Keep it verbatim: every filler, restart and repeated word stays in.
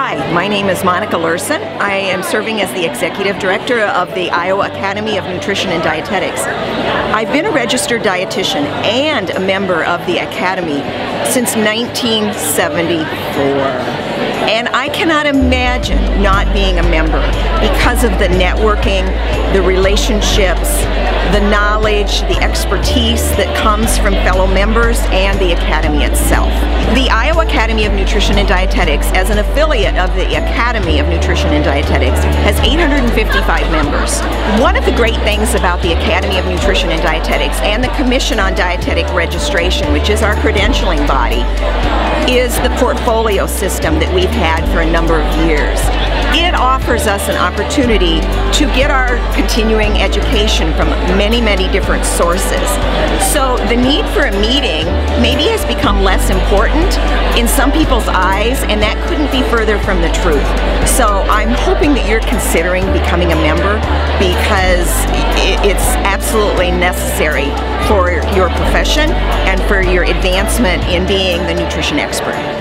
Hi, my name is Monica Lursen. I am serving as the Executive Director of the Iowa Academy of Nutrition and Dietetics. I've been a registered dietitian and a member of the Academy since nineteen seventy-four. And I cannot imagine not being a member because of the networking, the relationships, the knowledge, the expertise that comes from fellow members and the Academy itself. The Iowa Academy of Nutrition and Dietetics, as an affiliate of the Academy of Nutrition and Dietetics, has eight hundred fifty-five members. One of the great things about the Academy of Nutrition and Dietetics and the Commission on Dietetic Registration, which is our credentialing body, is the portfolio system that we've had for a number of years. It offers us an opportunity to get our continuing education from many, many different sources. So the need for a meeting maybe has become less important in some people's eyes, and that couldn't be further from the truth. So I'm hoping that you're considering becoming a member, because it's absolutely necessary for your profession and for your advancement in being the nutrition expert.